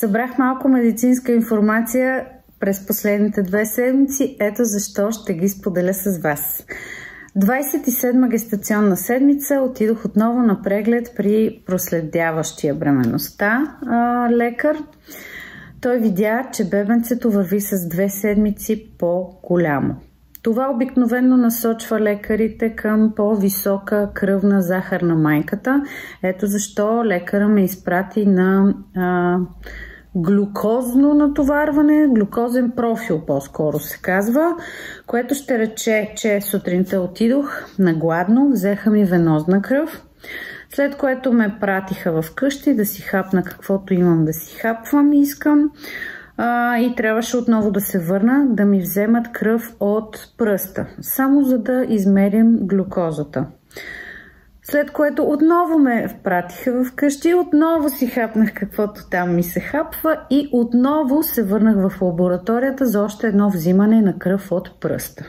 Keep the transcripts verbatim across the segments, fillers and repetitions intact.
Събрах малко медицинска информация през последните две седмици. Ето защо ще ги споделя с вас. двадесет и седма гестационна седмица отидох отново на преглед при проследяващия бременността а, лекар. Той видя, че бебенцето върви с две седмици по-голямо. Това обикновено насочва лекарите към по-висока кръвна захар на майката. Ето защо лекара ме изпрати на а, глюкозно натоварване, глюкозен профил по-скоро се казва, което ще рече, че сутринта отидох на гладно, взеха ми венозна кръв, след което ме пратиха в къщи да си хапна каквото имам да си хапвам и искам. А, и трябваше отново да се върна, да ми вземат кръв от пръста, само за да измерим глюкозата. След което отново ме впратиха в къщи, отново си хапнах каквото там ми се хапва и отново се върнах в лабораторията за още едно взимане на кръв от пръста.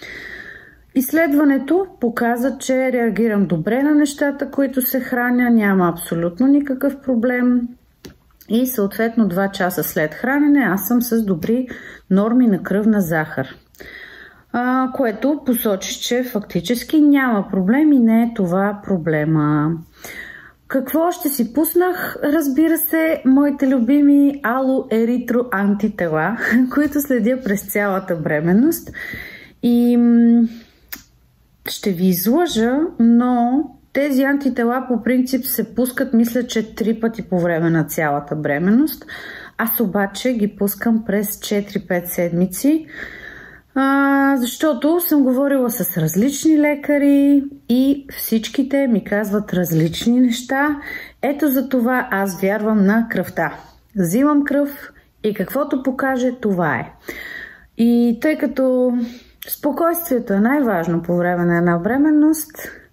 Изследването показа, че реагирам добре на нещата, които се храня, няма абсолютно никакъв проблем. И съответно два часа след хранене аз съм с добри норми на кръвна захар. А, което посочи, че фактически няма проблем и не е това проблема. Какво ще си пуснах? Разбира се, моите любими алоеритро антитела, които следя през цялата бременност. И ще ви излъжа, но тези антитела по принцип се пускат, мисля, че три пъти по време на цялата бременност. Аз обаче ги пускам през четири-пет седмици, а, защото съм говорила с различни лекари и всичките ми казват различни неща. Ето за това аз вярвам на кръвта. Взимам кръв и каквото покаже, това е. И тъй като спокойствието е най-важно по време на една бременност,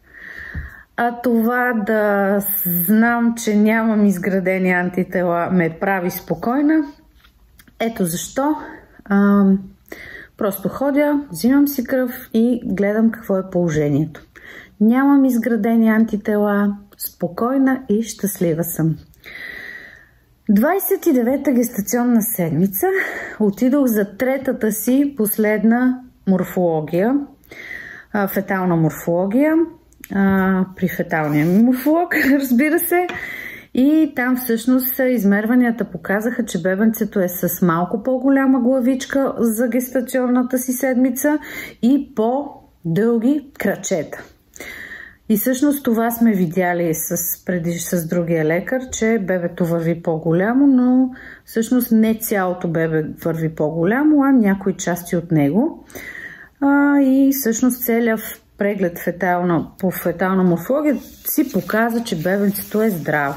а това да знам, че нямам изградени антитела, ме прави спокойна. Ето защо. А, просто ходя, взимам си кръв и гледам какво е положението. Нямам изградени антитела, спокойна и щастлива съм. двадесет и девета гестационна седмица отидох за третата си последна морфология, а, фетална морфология. А, при феталния ми морфолог, разбира се. И там всъщност измерванията показаха, че бебенцето е с малко по-голяма главичка за гестационната си седмица и по-дълги крачета. И всъщност това сме видяли с, преди, с другия лекар, че бебето върви по-голямо, но всъщност не цялото бебе върви по-голямо, а някои части от него. А, и всъщност целият преглед фетална, по фетална морфология си показва, че бебенцето е здраво.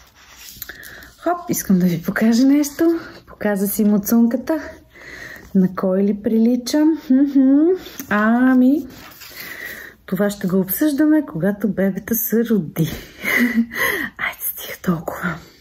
Хоп, искам да ви покажа нещо. Показа си муцунката. На кой ли прилича? Ами, това ще го обсъждаме, когато бебето се роди. Айде, стига толкова.